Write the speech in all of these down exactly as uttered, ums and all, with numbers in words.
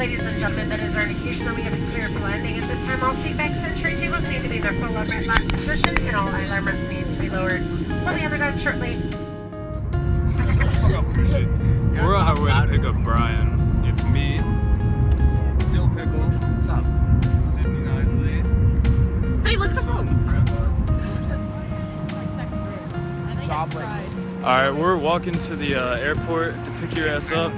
Ladies and gentlemen, that is our indication that we have a clear for landing. At this time, all seatbacks and tray tables need to be in their full upright lock position, and all alarm must need to be lowered. We'll be handed out shortly. We're on our way to pick up Brian. It's me, Dill Pickle. What's up? Sydney Knisley. Hey, look at the phone. Alright, we're walking to the uh, airport to pick your ass up.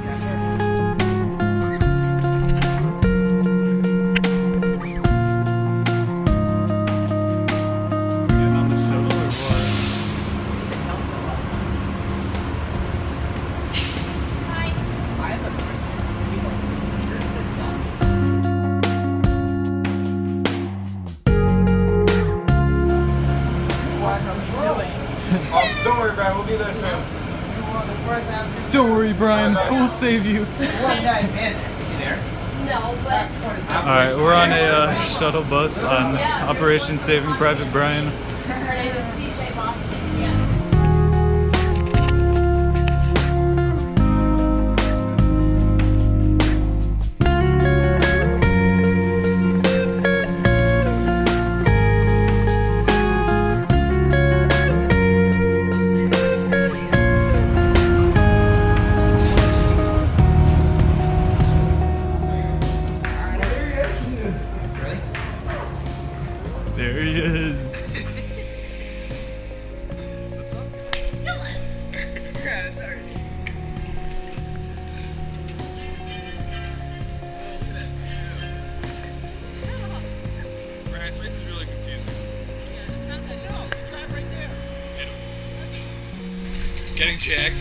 Don't worry, Brian, we'll be there soon. Don't worry, Brian, we'll save you. Alright, we're on a uh, shuttle bus on Operation Saving Private Brian. There he is. What's up? Dylan. Yeah, sorry. Oh, look at that view. Brian's face is really confusing. Yeah, it sounds like no. You drive right there. Getting jacked.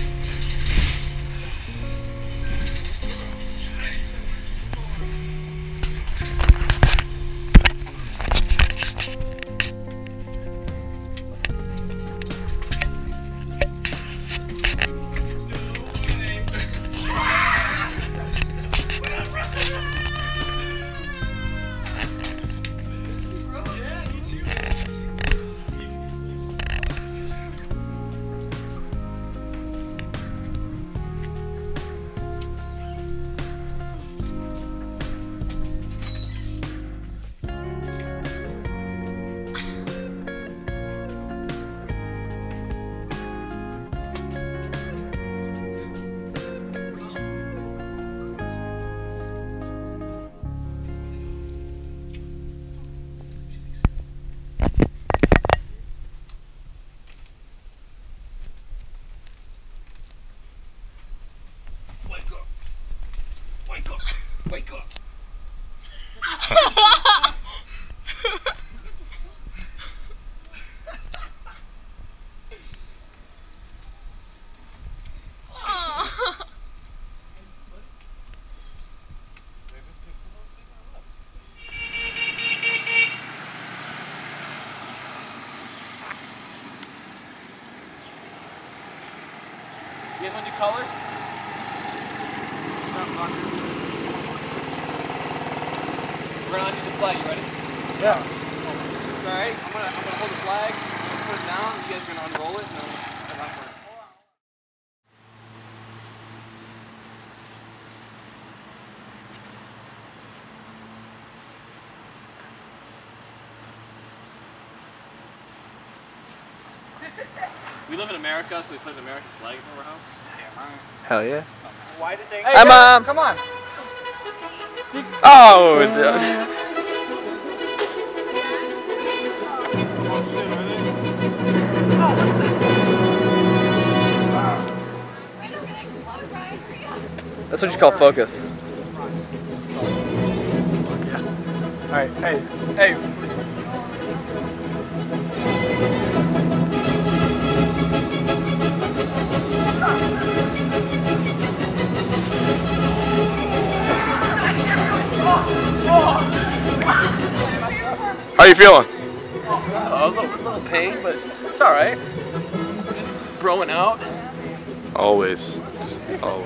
Wake up! You guys want to do colors? We're gonna undo the flag. You ready? Yeah. It's all right. I'm gonna I'm gonna hold the flag. I'm gonna put it down. You guys are gonna unroll it, and then I'm gonna put it. We live in America, so we put an American flag in our house. Yeah, right. Hell yeah. Why does it? Hey, Hi, Mom. Come on. Oh. That's what you call focus. All right, hey, hey. How are you feeling? Uh, a little, little pain, but it's all right. We're just broing out. Always. Always.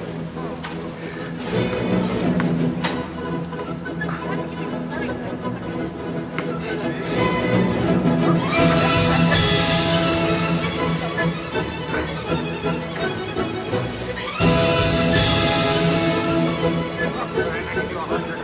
I can do a hundred.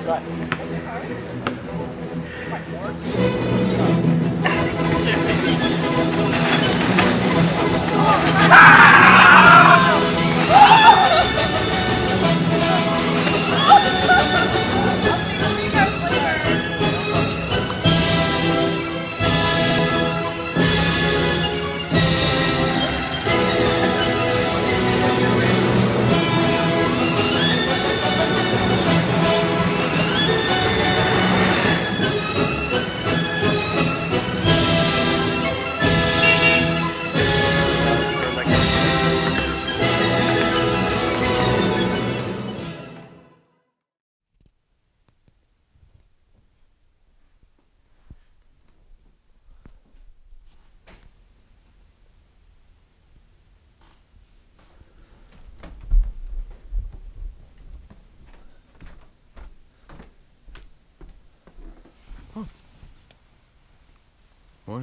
Why?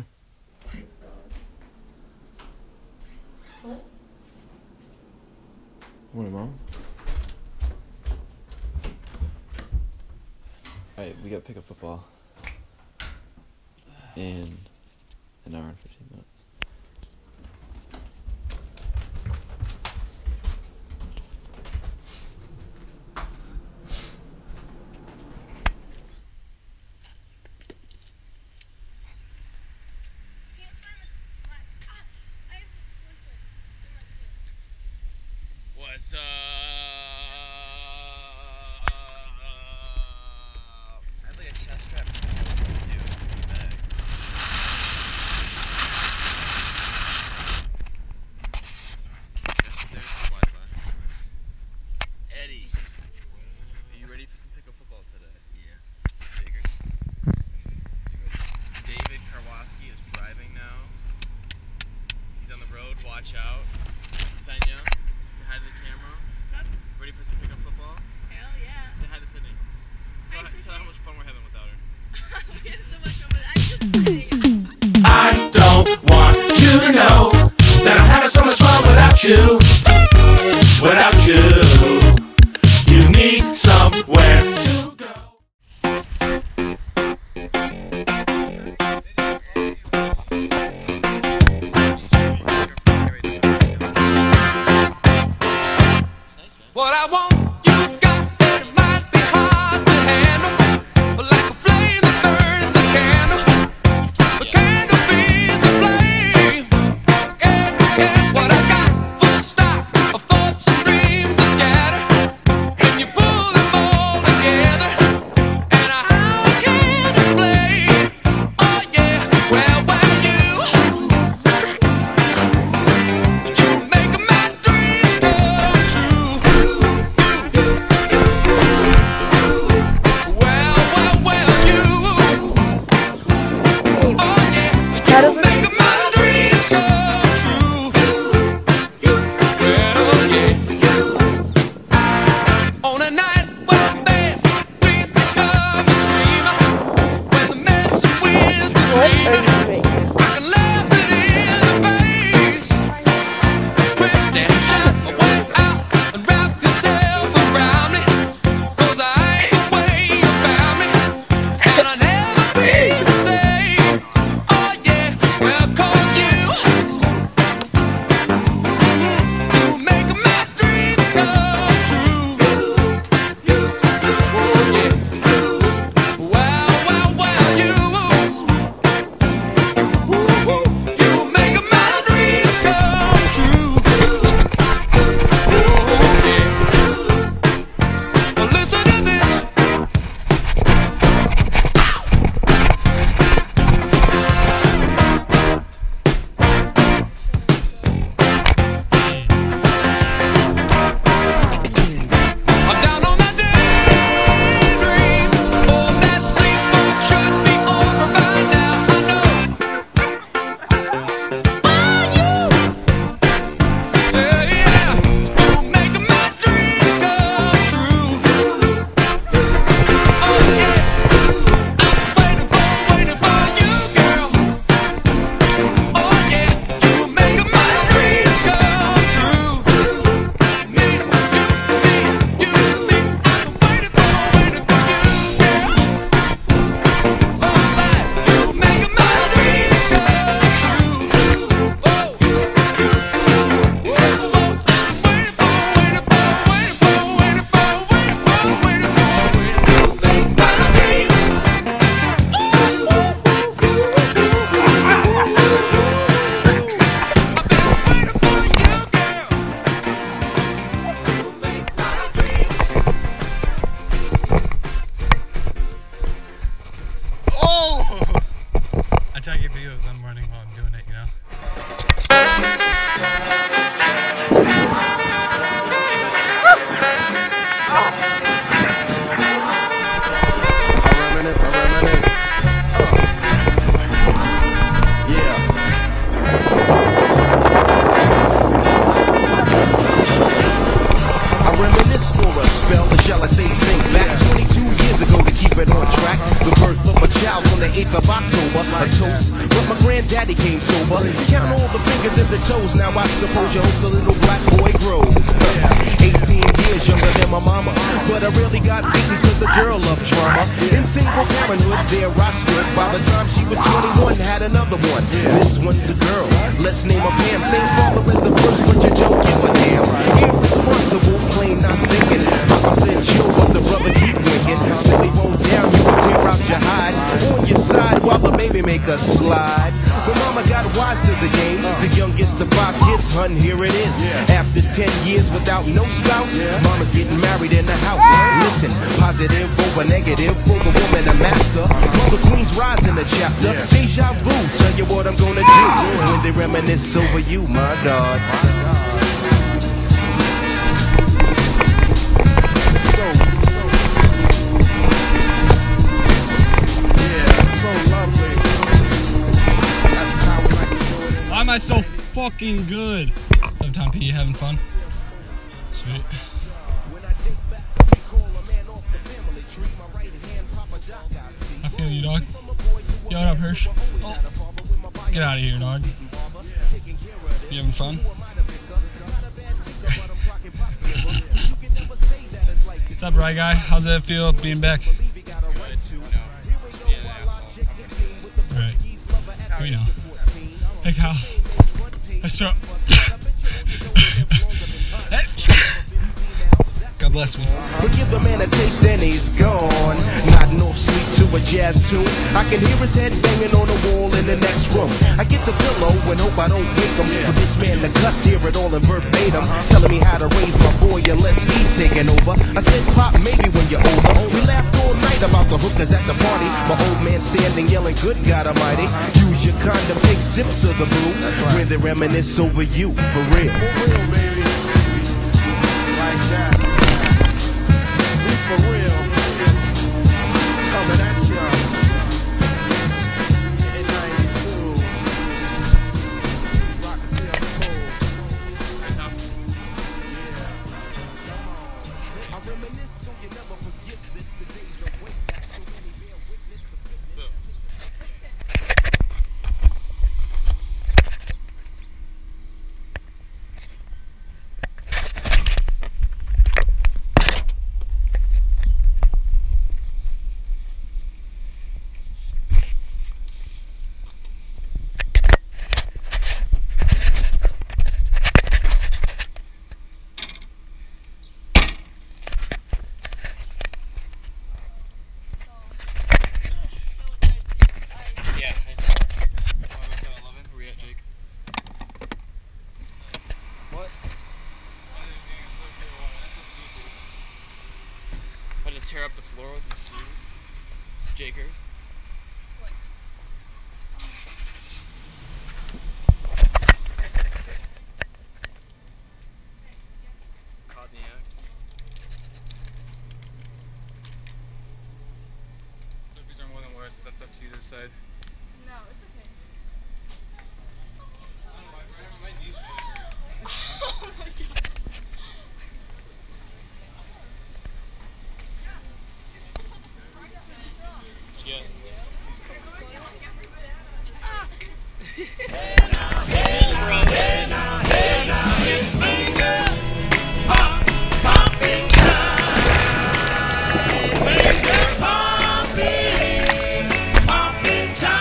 What? Morning, Mom. Alright, we got to pick up football in an hour and fifteen minutes. What's up? I have like a chest strap too in the bag. There's the Wi-Fi. Eddie, are you ready for some pickup football today? Yeah. Figured. David Karwoski is driving now. He's on the road. Watch out. Svenja. Hi to the camera. Sup? Ready for some pickup football? Hell yeah. Say hi to Sydney. Hi, Tell, her, tell her how much fun we're having without her. We had so much fun, but I'm just kidding. I don't want you to know that I'm having so much fun without you. Without you, you need somewhere to go. What I want, you got, and it might be hard to handle, but like a flame that burns a candle, the candle feeds the flame. Yeah, yeah, what I got, full stop. videos I'm running while I'm doing it, you know? I reminisce, I reminisce. Yeah. I reminisce for a spell, or shall I say think back twenty-two years ago to keep it on track. The birth of a child on the eighth of October, a toast, but my granddaddy came sober. Count all the fingers and the toes, now I suppose you hope the little black boy grows. eighteen years younger than my mama, but I really got beatings cause the girl loved drama. In single parenthood, there I stood. By the time she was twenty-one, had another one. This one's a girl, let's name her Pam. Same father as the first, but you don't give a damn. Irresponsible, plain not thinking. Papa said chill, but the brother keep winking. Still he won't down, you can tear out your hide. On your side while the baby make a slide. But mama got wise to the game. The youngest of five kids, hun, here it is. After ten years without no spouse, mama's getting married in the house. Listen, positive over negative for the woman a master. Mother Queen's rise in the chapter. Deja vu, tell you what I'm gonna do when they reminisce over you, my God. Why am I so fucking good? Sometime P, you having fun? Sweet. I feel you, dog. Yo, what up, Hirsch? Oh. Get out of here, dog. You having fun? What's up, right guy? How's it feel being back? Right. We know. Hey, Kyle. Let's throw. God bless me. But give the man a taste and he's gone. Nodding off sleep to a jazz tune. I can hear his head banging on the wall in the next room. I get the pillow and hope I don't wake him. For this man to cuss, hear it all in verbatim. Telling me how to raise my boy unless he's taking over. I said, Pop, maybe when you're older. We laughed all night about the hookers at the party. My old man standing yelling, good God Almighty. Use your condom, take sips of the brew. When they reminisce over you, for real. For real, baby. Like that. For real, coming at ya in ninety-two. Rock the C S O. Yeah, come on. I reminisce so you never forget this. The days are way back, so many bear witness the fitness. Tear up the floor with his shoes. Jakers. What? Caught in the act. These are more than worse. That's up to you to decide. No, it's okay. Oh my god. Yeah. Popping time.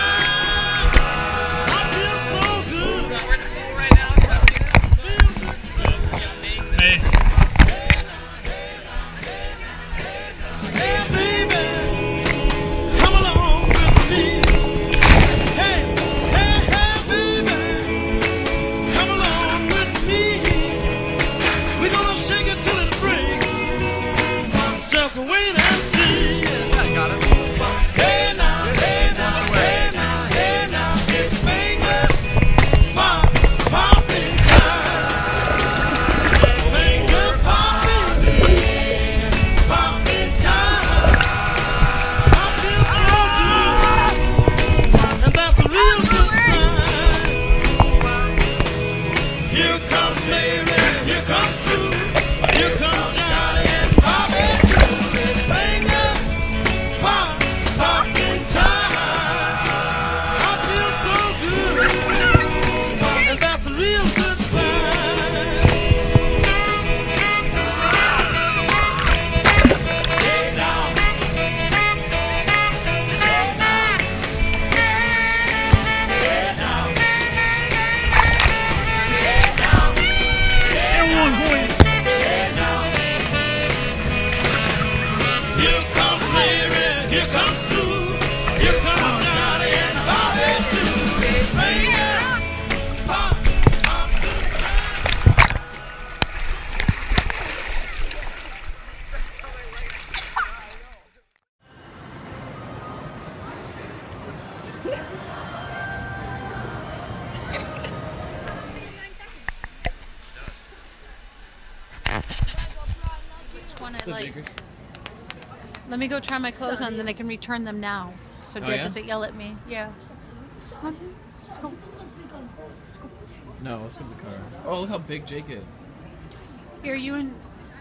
Which one I like? Let me go try my clothes on, then I can return them now. So Oh, Dad yeah? doesn't yell at me. Yeah. Come on, let's go. No, let's go to the car. Oh, look how big Jake is. Here, you and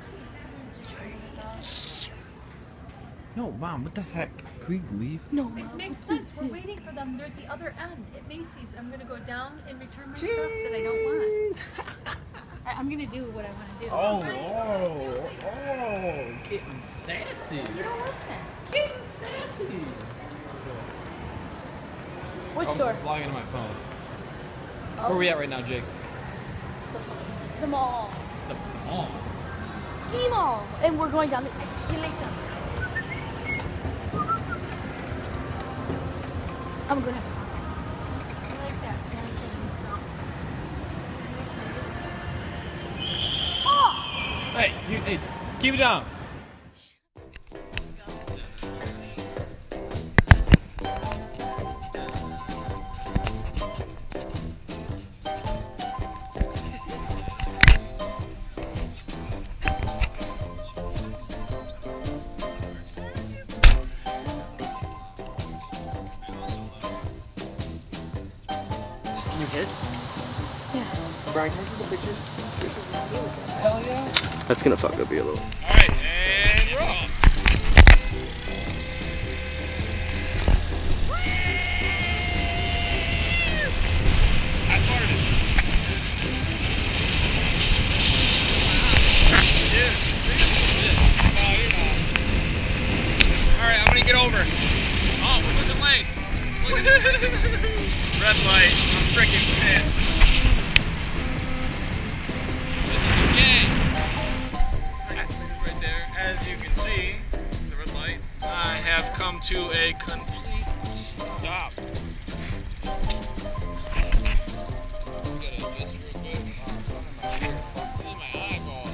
No, Mom, what the heck? Can we leave? no. It makes sense. We're waiting for them. They're at the other end at Macy's. I'm gonna go down and return my stuff that I don't want. I, I'm gonna do what I want to do. Oh, oh, oh, getting sassy. You don't listen. Getting sassy. What I'm store? vlogging on my phone. Where are we at right now, Jake? The mall. The mall. The mall. And we're going down the. I see you later. I'm gonna. I like that. Oh! Hey, you, hey, keep it down. You hit? Yeah. Brian, can I see the pictures? Hell yeah. That's gonna fuck up you a little. Alright, and we're off. I farted. Dude, no, you're not. Alright, I'm gonna get over. Oh, we're switching lanes. Red light. I'm freaking pissed. This is the gang. Right there, as you can see, the red light. I have come to a complete stop. Gotta adjust real quick. This is my eyeball.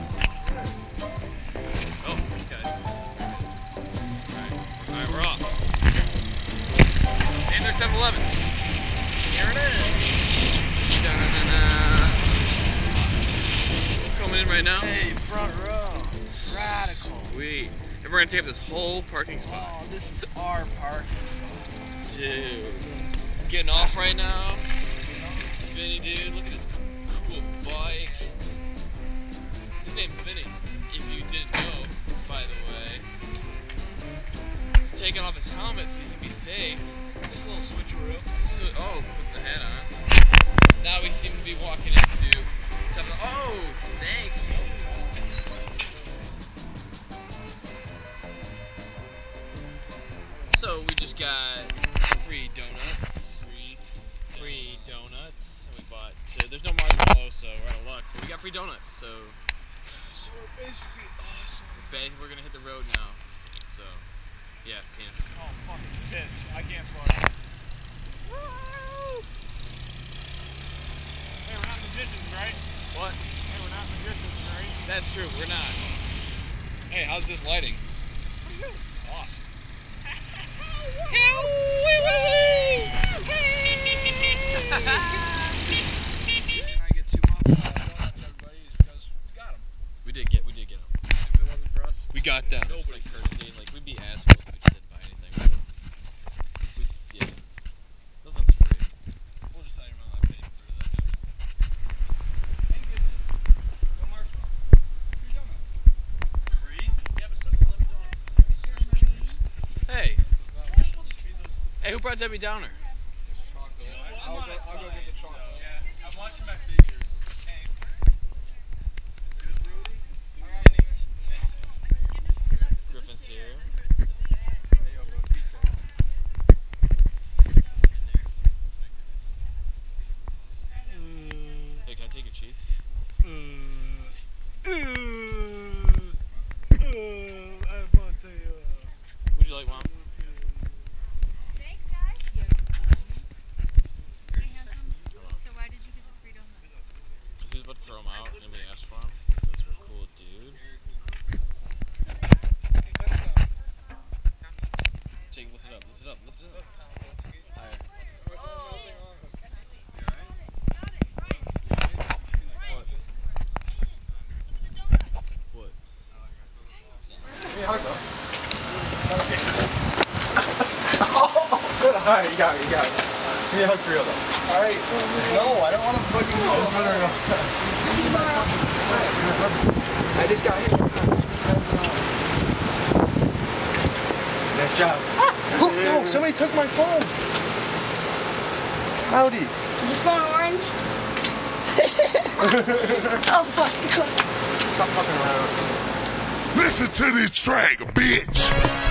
Oh, okay. Alright, alright, we're off. And there's seven eleven. Here it is. Da-na-na-na. Coming in right now. Hey, front row. Radical. Sweet. And we're gonna take up this whole parking spot. Oh, this is our parking spot. Dude. Getting off right now. Vinny, dude, look at this cool bike. His name's Vinny, if you didn't know, by the way. Taking off his helmet so he can be safe. This little switcheroo. So, oh, put the hat on. Now we seem to be walking into seven. Oh, thank you. So we just got free donuts. Free, free donuts. And we bought. Uh, there's no marshmallow, so we're out of luck. But we got free donuts, so. So we're basically awesome. We're gonna hit the road now. So, yeah, pants. Oh, fucking tits. I can't slow down. Hey, we're not magicians, right? What? Hey, we're not magicians, right? That's true, we're not. Hey, how's this lighting? Pretty good. Awesome. Can I get two muffins out of donuts, everybody? Is because we got them. We did get, we did get them. If it wasn't for us, We got them. Nobody like courtesy. Like we'd be assholes if we just didn't buy anything. We, we, yeah. Nothing's free. We'll just tell your mom I paid for that. Thank goodness. No marshmallow. Free donuts. Free? Yeah, but some eleven donuts. Hey. Hey, who brought Debbie Downer? I'll go, I'll go get the chocolate. Yeah, I'm watching my figures. Hey. Griffin's here. Hey, can I take your cheeks? Would you like one? Thanks, guys. Hey, handsome. So why did you get the free donuts? Because he was about to throw them out and we asked for them. Those were cool dudes. Jake, lift it up, lift it up, lift it up. Higher. Alright, you got me, you got me. Give me a hug for real though. Alright. No, I don't want to fucking go. I just got hit. Nice job. Look, no, somebody took my phone. Howdy. Is your phone orange? Oh, fuck. Stop fucking around. Listen to this track, bitch.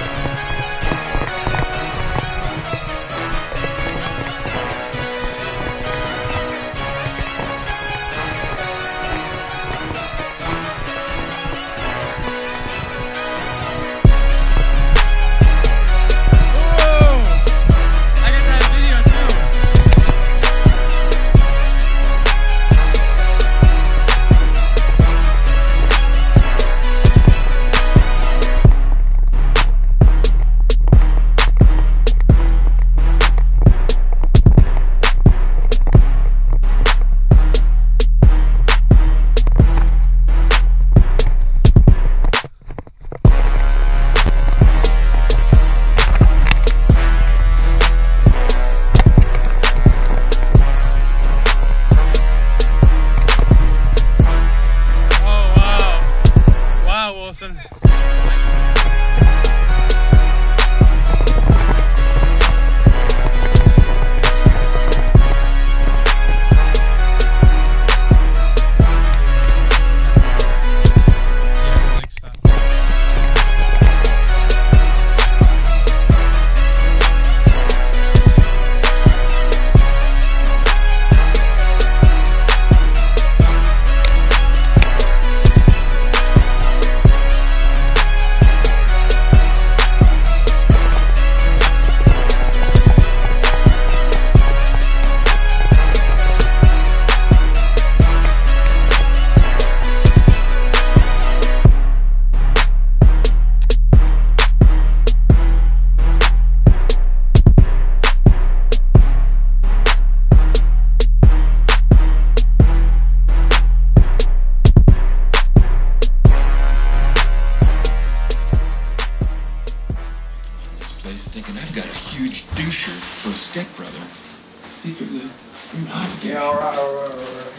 Thinking I've got a huge doucher for a stepbrother. Secretly, you're not. Yeah, all right, all right, all right.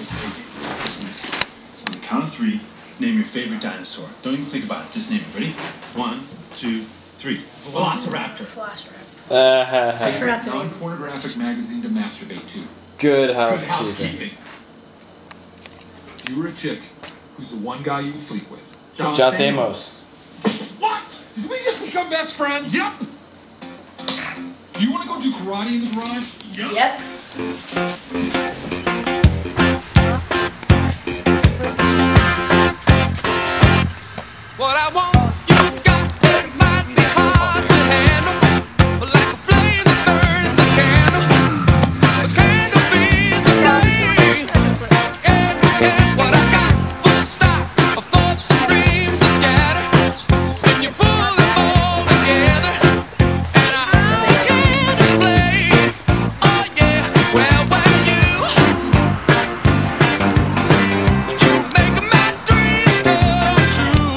On the count of three, name your favorite dinosaur. Don't even think about it. Just name it. Ready? One, two, three. Velociraptor. Velociraptor. Uh, Take a non-pornographic magazine to masturbate to. Good Good housekeeping. housekeeping. If you were a chick, who's the one guy you would sleep with? John, John Stamos. What? Did we just become best friends? Yep. Do you want to go do karate in the garage? Yep. Yep. What I want, you got, it might be hard to handle, but like a flame that burns a candle, a candle feeds the flame. Yeah, yeah, what I got, full stop, of thoughts and dreams that scatter, when you pull them all together, and I can't explain. Oh yeah, well, well, you, you make my dreams come true.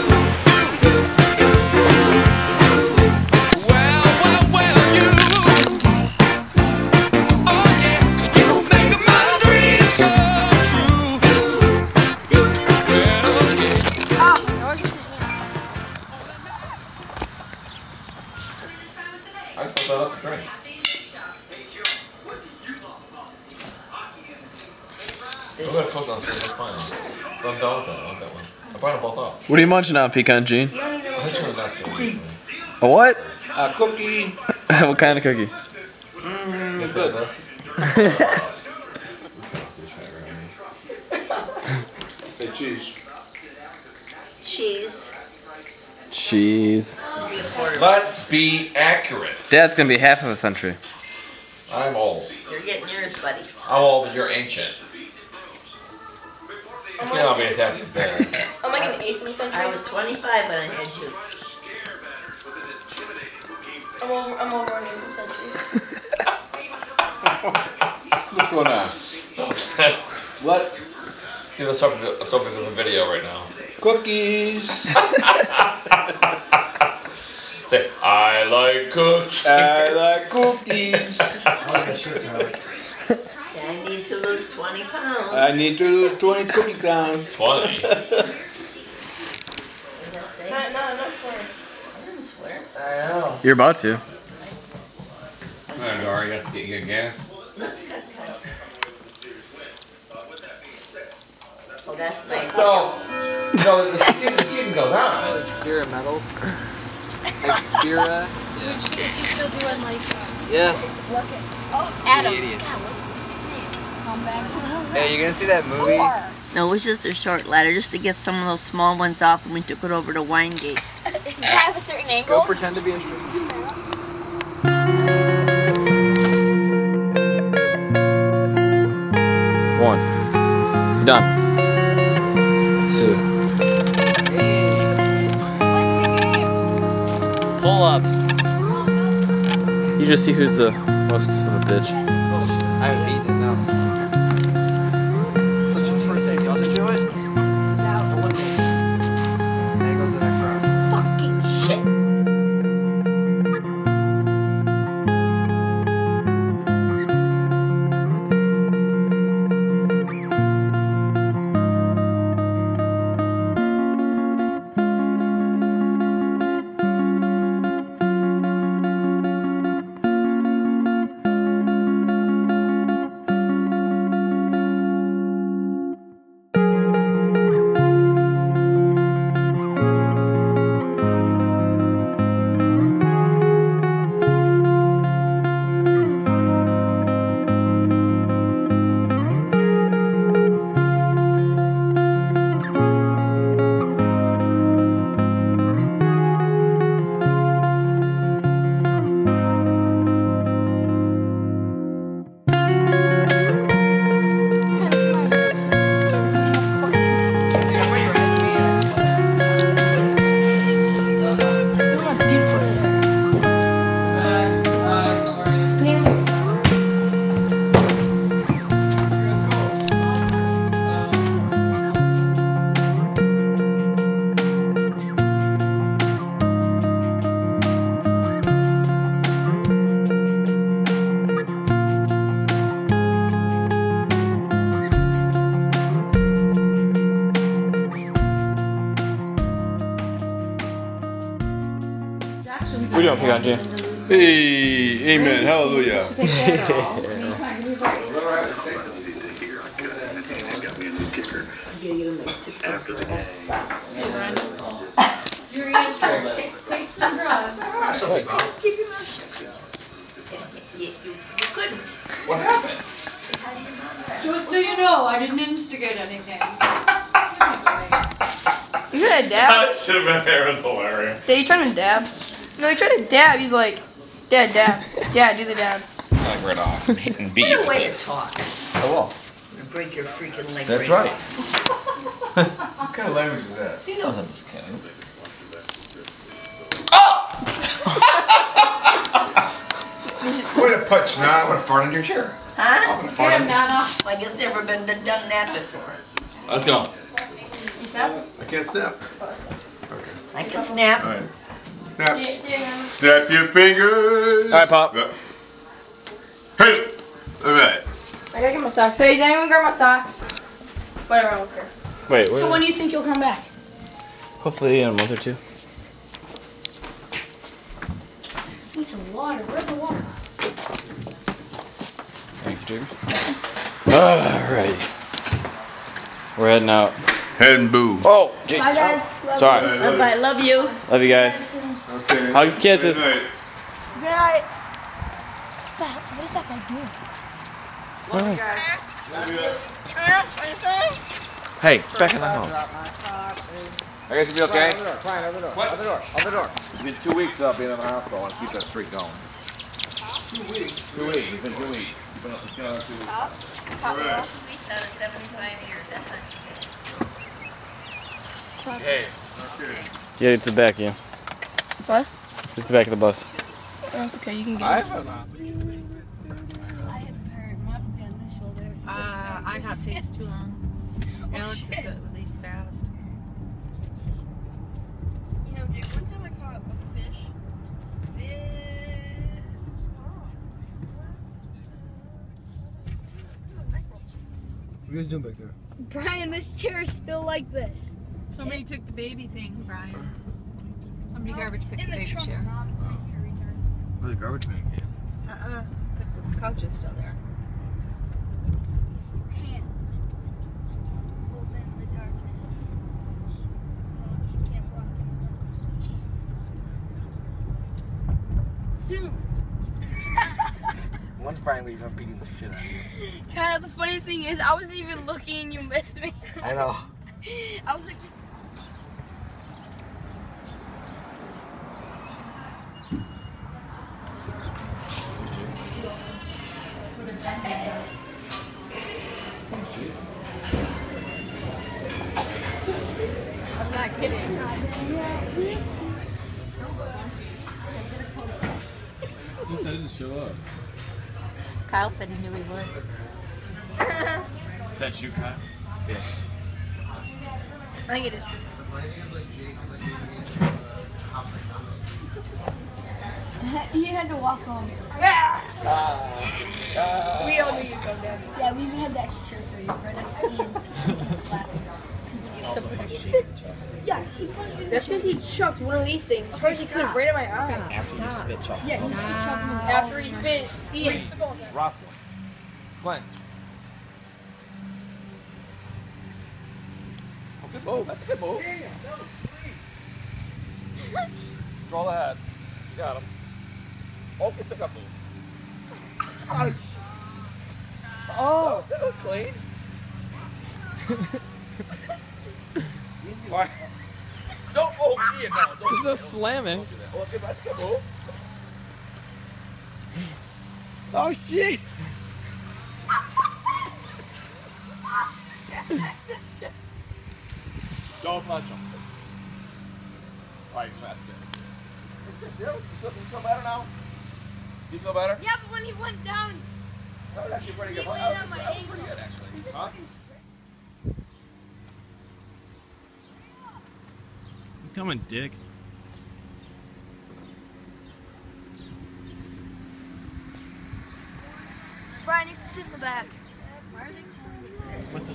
I put that up to drink. We're gonna close down that's fine. I'm done with that. I like that one. I brought them both up. What are you munching on, Pecan Gene? I think it was that cookie. A what? A cookie. What kind of cookie? Mmm, good. Hey, cheese. Cheese. Cheese. Let's be accurate. Dad's gonna be half of a century. I'm old. You're getting yours, buddy. I'm old, but you're ancient. I can't all be as happy as that. I'm like an eighth of a century. I was twenty-five when I had you. I'm over, I'm over an eighth of a century. What's going on? What? Yeah, let's open, let's open the video right now. Cookies. Say, I like cookies. I like cookies. I need to lose twenty pounds. I need to lose twenty cookie pounds. twenty. No, no, no swear. I didn't swear. I know. You're about to. Alright, Nora, you got to get you got gas. Let's cut, cut. Oh, that's nice. So, so the season, the season goes on. Experimental. Expira. Which is you still doing like uh, Yeah. look at oh Adam. Idiot. Come back. Hey, you gonna see that movie? No, it was just a short ladder just to get some of those small ones off, and we took it over to Winegate. Does it have a certain Just angle? go pretend to be a stripper. One. Done. Two. Pull-ups. You just see who's the most of a bitch. I haven't beaten it now. This is such a tour save. You guys enjoy it? No. Eliminate. Then it goes to the next round. Fucking shit. What are you doing, Pick on Jay? Hey, amen, hallelujah. Take some drugs. Keep your mouth shut. You, you, you couldn't. What happened? Just so you know, I didn't instigate anything. You trying to dab? That should have been there. It was hilarious. Dad, you trying to dab? No, he tried to dab. He's like, Dad, dab. Dad, do the dab. Like right off. And beat What a way to talk. I will. Break your freaking leg. That's right. right. What kind of language is that? He knows I'm just kidding. Way to punch, I'm now. gonna fart into your chair. Huh? I'm gonna fart into your chair. Well, I guess never been done that before. Let's go. You snap? I can't snap. I can snap. All right. Snap. Snap your fingers. All right, Pop. Hey. All right. I gotta get my socks. Hey, did anyone grab my socks? Whatever, I don't care. Wait, So wait. when do you think you'll come back? Hopefully in a month or two. Need some water. Where's the water? Thank you, Jigger. Alrighty. We're heading out. Heading boo. Oh, jeez. Bye, guys. Love Sorry. you. Bye bye. Love you. Love you guys. Okay. Hugs, kisses. Good night. Good night. What the hell- what is that guy doing? Love you guys. Love you. Hey, back in the house. Are you guys gonna be okay? Fine, over the door. What? Over the door. Over the door. It's been two weeks without being in the hospital. I want to keep that streak going. Two weeks. Two weeks. It's been two weeks. It's been, it's been two weeks. All right. Two weeks out of seventy-five years. That's not too bad. Hey. Okay. Yeah, get to the back, yeah. What? Get to the back of the bus. That's okay. You can get I it. have I have heard I have face too long. Oh, Alex shit. is at least fast. You know, dude, one time I caught a fish this small. What are you guys doing back there? Brian, this chair is still like this. Somebody took the baby thing, Brian. Somebody garbage took in the the baby trunk. chair. Where the garbage man came? Uh-uh, because the couch is still there. You can't hold in the darkness. Oh, you can't walk in the Zoom. Once Brian leaves, I'm beating the shit out of you. Kind of the funny thing is, I wasn't even looking and you missed me. I know. I was like, I'm not kidding. Who said to show up? Kyle said he knew he would. Is that you, Kyle? Yes. I think it is true. You had to walk home. We all knew you'd go down. Yeah, we even had the extra chair for you right next to Ian. He can slap him. Yeah, he punched me. That's because he chucked one of these things. First he couldn't right in my eye. After you spit chocolate. Yeah, he chucked him in the After he spit, he ate the balls out. Roscoe. Glenn. Oh, good move. That's a good move. Control the head. You got him. Okay, pick up move. Oh, that was clean. Why? Don't oh Ian, no. Don't, There's no don't, slamming. don't do that. Okay, that's a good move. Oh shit! Don't punch him. Alright, that's good. That's it. You feel, you feel better now? You feel better? Yeah, but when he went down, That was actually pretty good. He That landed was, on my that was ankle. pretty good, actually. Huh? I'm coming, dick. Brian used to sit in the back. What's the...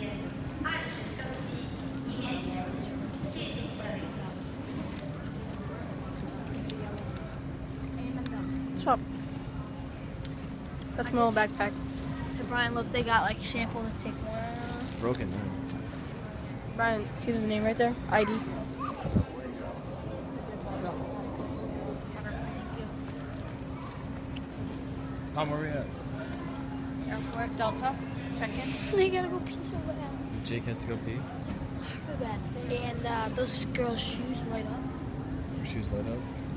What's up? That's my old backpack. So Brian, look, they got like sample to take one. It's broken now. Brian, see the name right there? I D. Tom, where we at? Airport, Delta, check in. They gotta go pee so bad. Jake has to go pee. Really bad. And uh, those girls' shoes light up. Your shoes light up.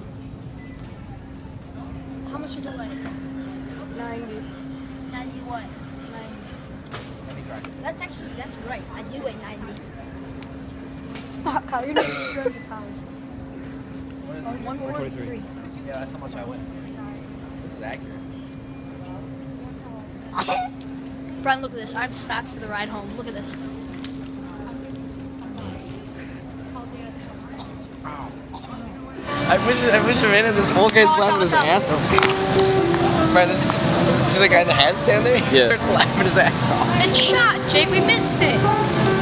How much is it light up? ninety. ninety-one. ninety. That's actually, that's right. I do weigh ninety. Kyle, you're not three hundred pounds. What is Oh, it? one forty-three. Yeah, that's how much I weigh. This is accurate. Brian, look at this. I'm stocked for the ride home. Look at this. I wish I wish I this old guy's laughing his ass off. Right, this is, this is the guy in the hat stand there? He Yeah. starts laughing his ass off. It's shot, Jake. We missed it.